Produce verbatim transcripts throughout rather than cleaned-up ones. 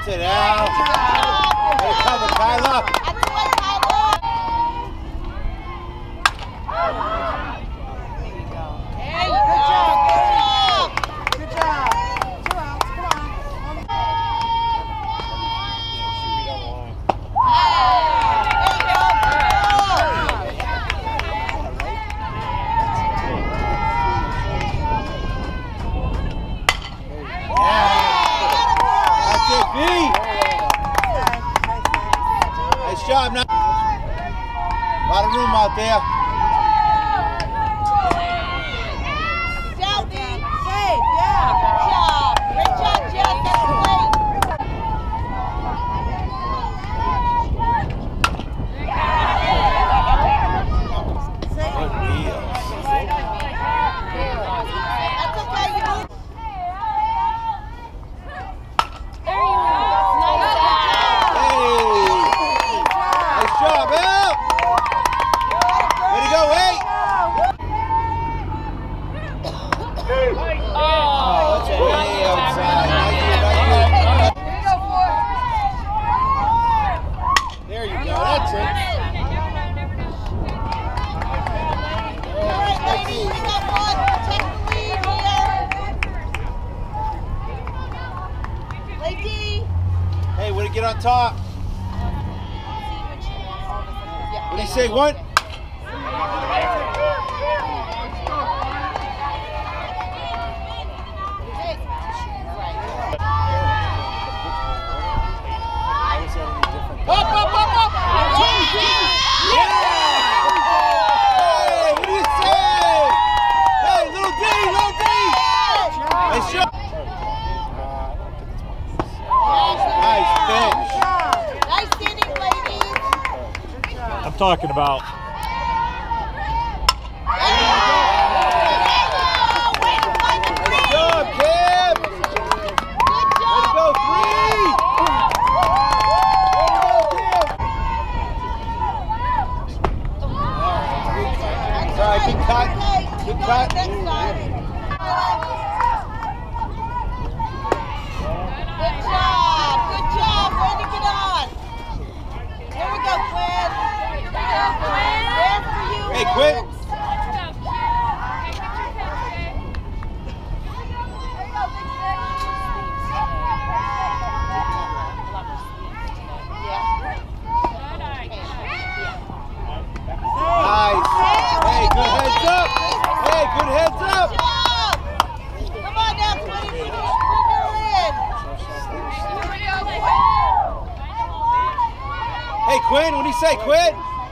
That's it, Al. Way to cover, Kyla. Nice job, now. A lot of room out there. Shelby, safe, yeah. Good job. Great job, Jeff. That's great. That's okay, you move. Hey, way to get on top. What do you say, what? Up, up, up, up! Yeah! Hey, what do you say? Hey, little D, little D! Nice shot! Nice finish. Nice inning, ladies. I'm talking about. Good job, Kim! Good job. Way to go, three! All right, good cut. Good cut. Good job. Good job. Way to get on. Here we go, Quinn. There for you. Hey, Quinn. Nice. Hey, good heads up. Hey, good heads up. Good job. Come on now, Quinn. Bring her in. Hey, Quinn, what do you say, Quinn?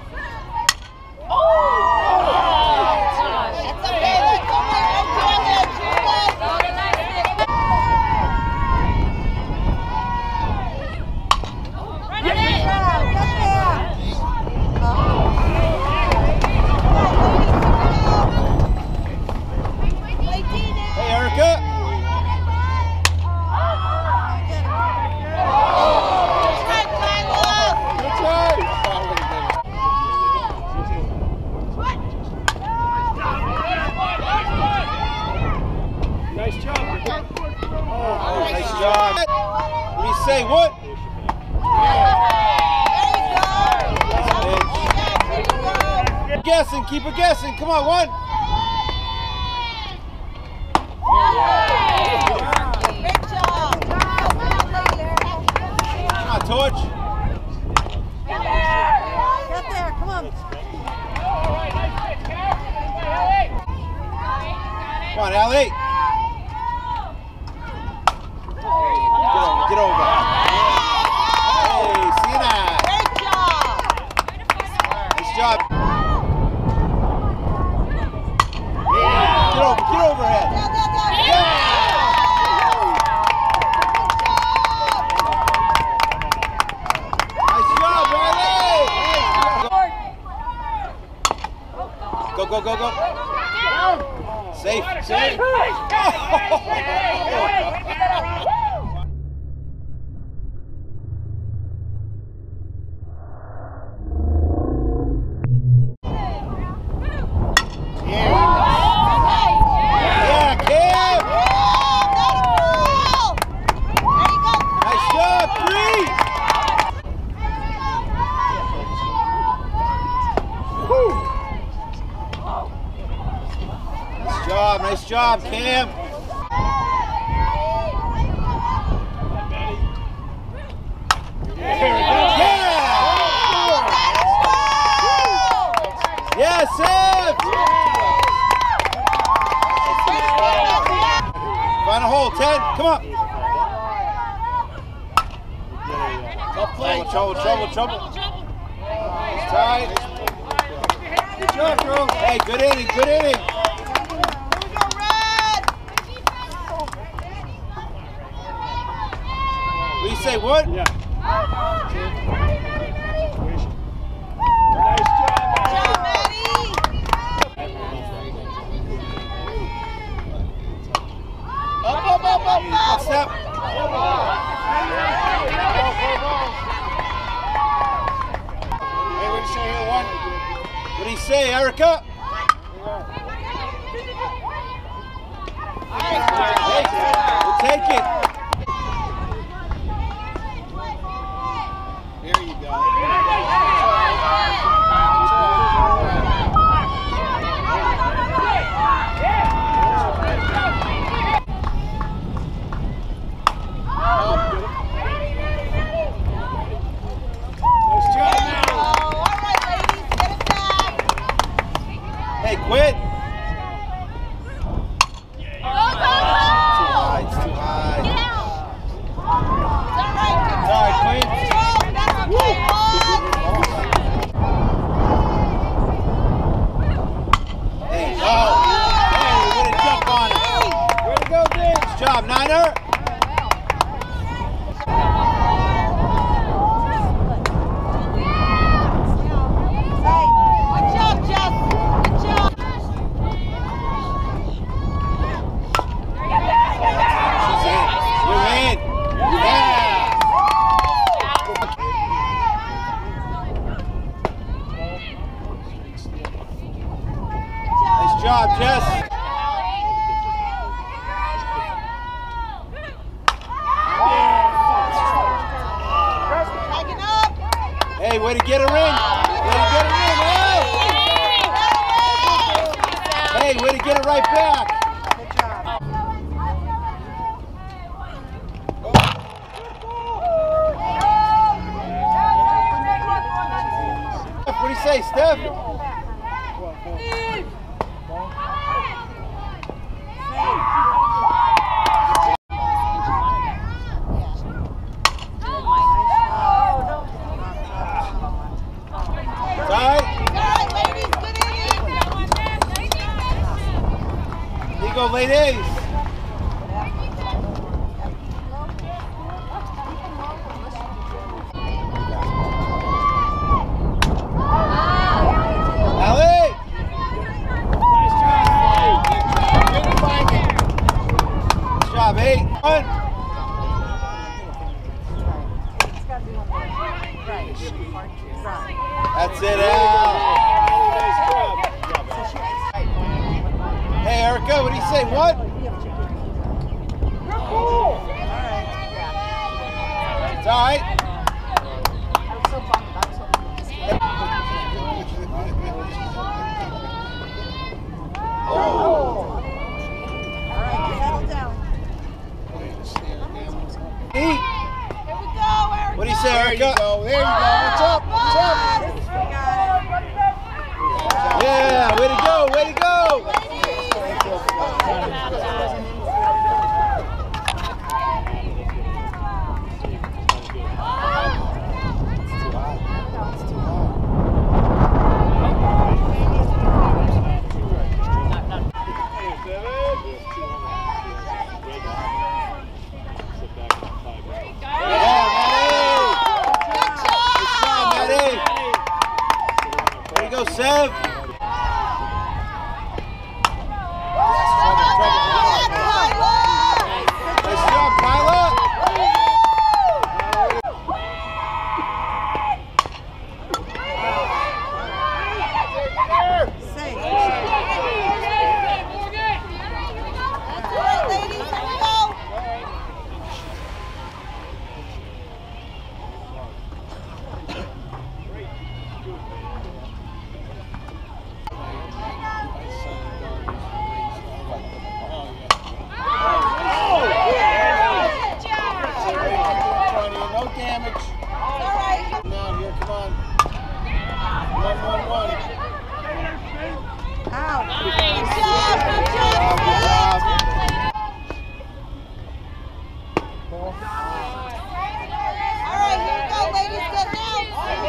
That's okay. That's all right. No damage. You're good. Hey, Erica. Nice job. Oh, nice job. What do you say, what? Keep guessing, keep it guessing. Come on, one. Great job. Come on, Torch. Get there. Come on. Come on, Allie. Get over. Hey, see that? Great job. Nice job. Get over, get overhead. Down, down, down. Nice job, Riley. Go, go, go, go. Safe, safe. job, Cam. Yes, Sam! Find a hole, Ted. Come on. Tough play. Trouble, trouble, trouble. It's tight. Good job, bro. Hey, good inning, good inning. Here we go, Red. What do you say, what? Yeah. Good job, Maddie. Up, up, up, up, up. Step. Hey, what do you say here, one? What do you say, Erica? Hey, we'll take it. There you go. Hey, quit! Go, go, go! Too high, it's too high. Get out! It's all right, It's all right, Quinn. that's okay, Hey, go! Hey, way to jump on it! Way to go, Vince! Good job, Niner! Good job, Jess. Good job. She's in. You're in. Yeah. Nice job, Jess. Taking up. Hey, way to get her in. Way to get her in. Hey, hey way to get it right back. What do you say, Steph? It's all right. All right, ladies, good inning. Here you go, ladies. Allie! Nice job, eight. One. That's it, Al. Hey, Erica, what do you say? What? It's all right. Eat. Here we go, Erica. What do you say, Erica? There you go. There you go. What's up? What's up? Yeah, way to go. Way to go. Yeah, Maddie. Good job, Maddie. All right, here we go, ladies. Get down.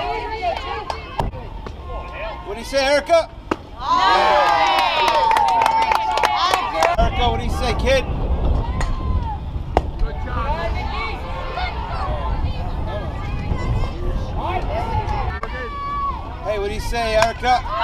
What do you say, Erica? Oh. Erica, what do you say, kid? Hey, what do you say, Erica? Oh.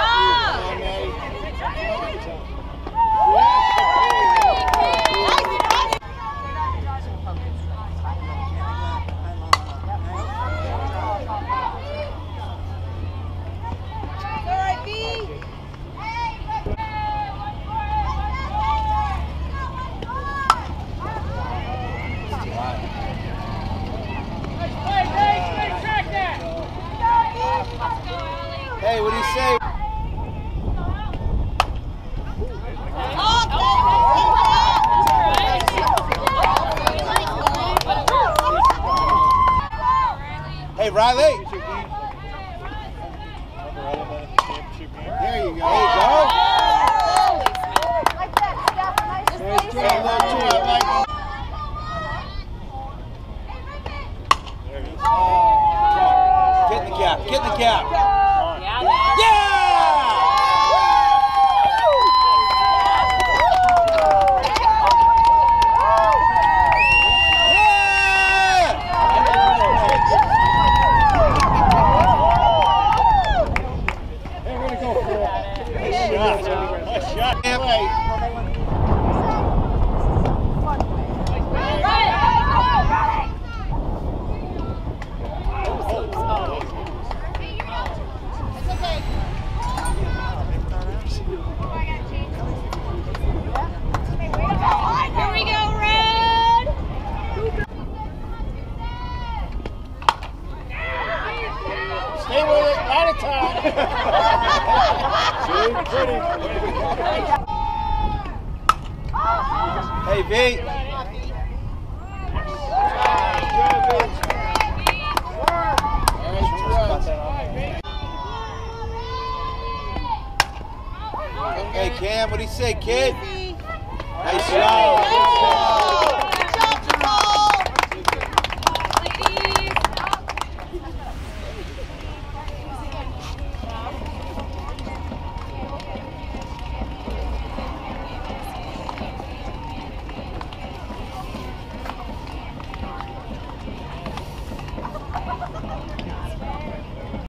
Hey, what do you say? Hey, Riley. There you go. There you go. Like that, Steph. Nice Nice place. job, Mike. Get in the gap. Get in the gap. Yeah! Stay with it, out of time. Hey, V. Hey, Cam, what do you say, kid? Nice job.